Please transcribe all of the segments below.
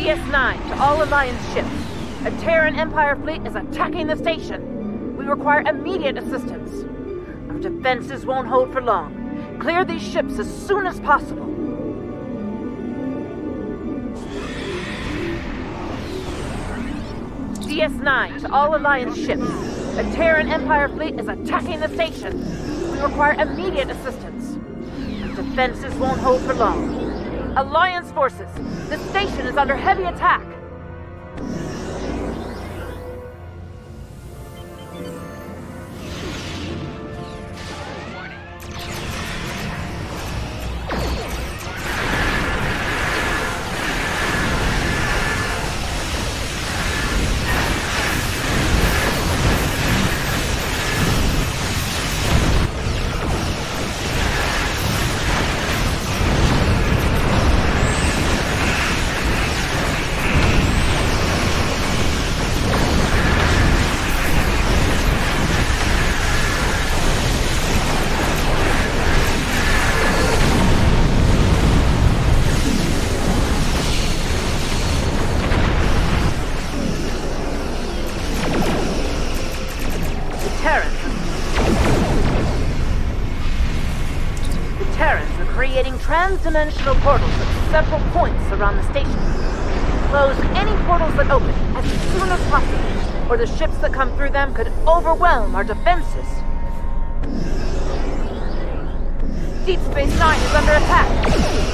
DS9 to all Alliance ships. A Terran Empire fleet is attacking the station. We require immediate assistance. Our defenses won't hold for long. Clear these ships as soon as possible. DS9 to all Alliance ships. A Terran Empire fleet is attacking the station. We require immediate assistance. Our defenses won't hold for long. Alliance forces, the station is under heavy attack. Trans-dimensional portals at several points around the station. Close any portals that open as soon as possible, or the ships that come through them could overwhelm our defenses. Deep Space Nine is under attack.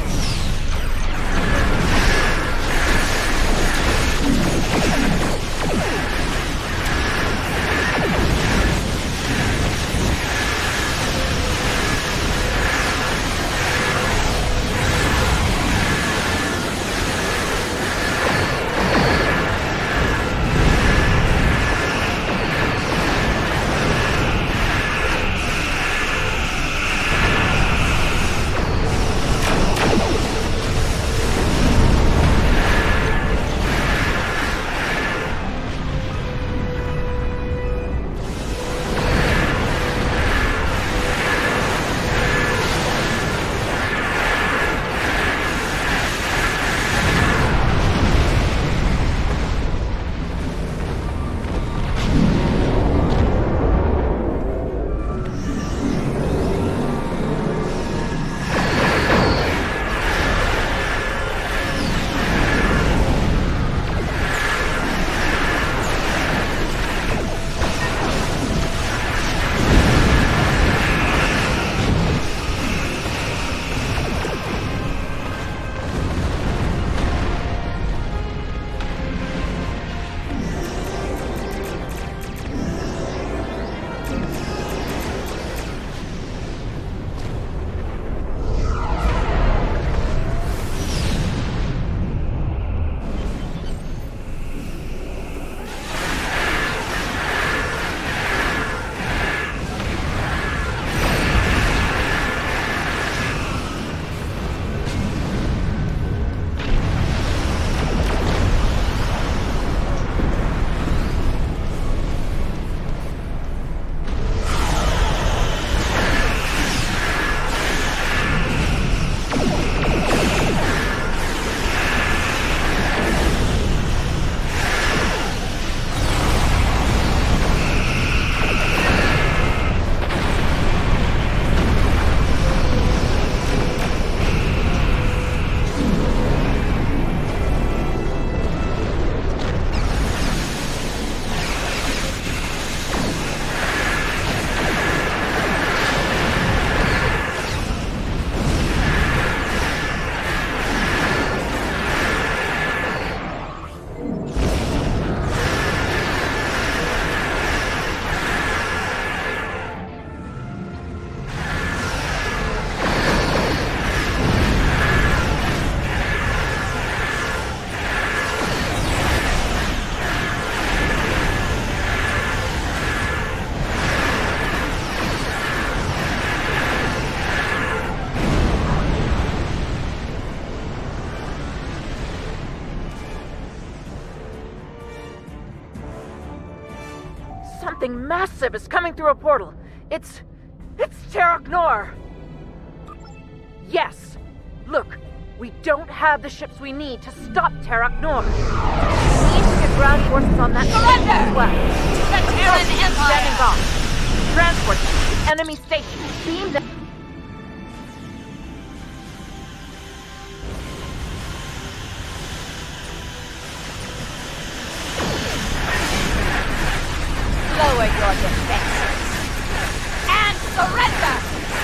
Something massive is coming through a portal. It's Terok Nor. Yes. Look, We don't have the ships we need to stop Terok Nor. We need to get ground forces on that Surrender! as well. The Terran Empire! Standing by. Transport to the enemy station. Beam them. Lower your defenses and surrender!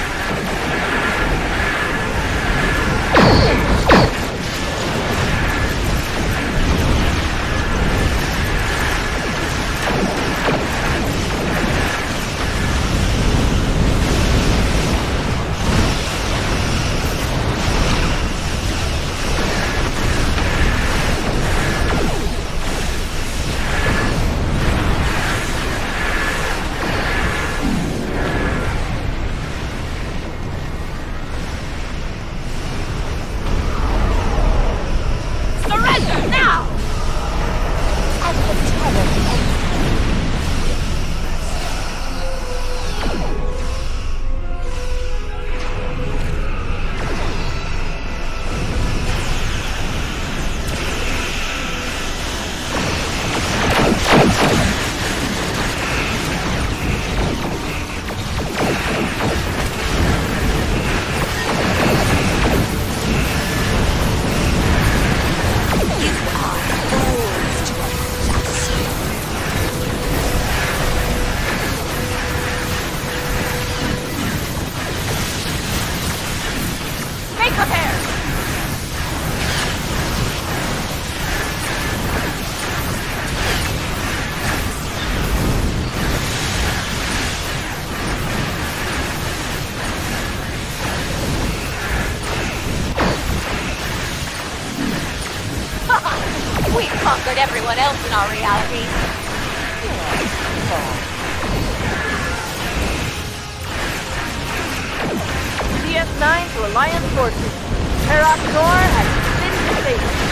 We've conquered everyone else in our reality. DS9 to Alliance forces. Terok Nor has been disabled.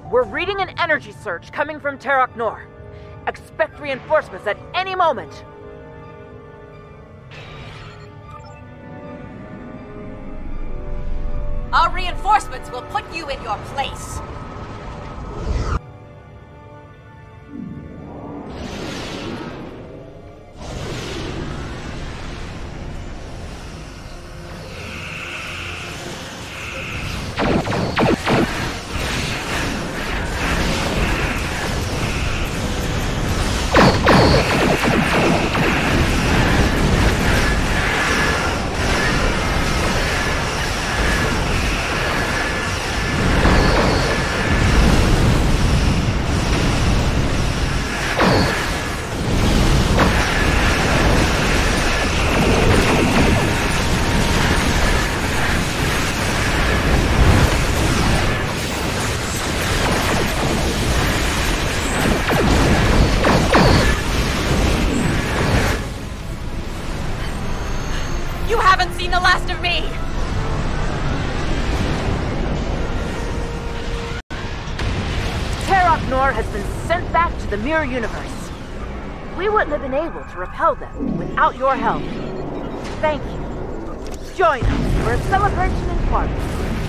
We're reading an energy surge coming from Terok Nor. Expect reinforcements at any moment. Our reinforcements will put you in your place. You haven't seen the last of me! Terok Nor has been sent back to the Mirror Universe. We wouldn't have been able to repel them without your help. Thank you. Join us for a celebration in Quartz.